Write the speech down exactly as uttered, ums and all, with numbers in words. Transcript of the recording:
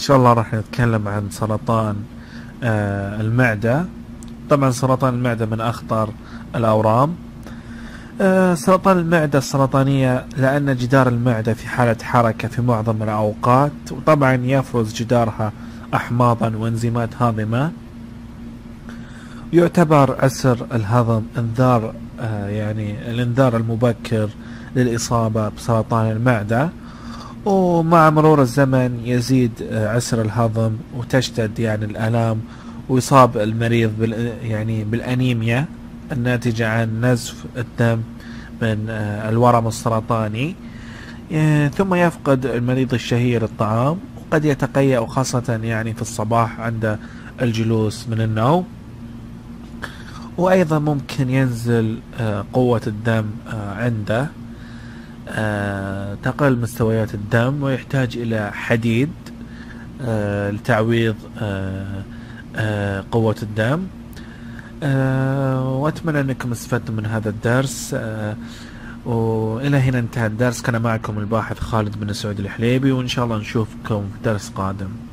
شاء الله راح نتكلم عن سرطان آه المعدة. طبعا سرطان المعدة من أخطر الأورام. آه سرطان المعدة السرطانية لأن جدار المعدة في حالة حركة في معظم الأوقات، وطبعا يفرز جدارها أحماضا وانزيمات هاضمة. يعتبر عسر الهضم انذار آه يعني الانذار المبكر للإصابة بسرطان المعدة، ومع مرور الزمن يزيد عسر الهضم وتشتد يعني الآلام، ويصاب المريض بال يعني بالأنيميا الناتجة عن نزف الدم من الورم السرطاني. ثم يفقد المريض الشهية للطعام، وقد يتقيأ خاصة يعني في الصباح عند الجلوس من النوم. وأيضا ممكن ينزل قوة الدم عنده، آه، تقل مستويات الدم، ويحتاج إلى حديد آه، لتعويض آه، آه، قوة الدم. آه، وأتمنى أنكم استفدتم من هذا الدرس. آه، وإلى هنا انتهى الدرس. كان معكم الباحث خالد بن سعود الحليبي، وإن شاء الله نشوفكم في درس قادم.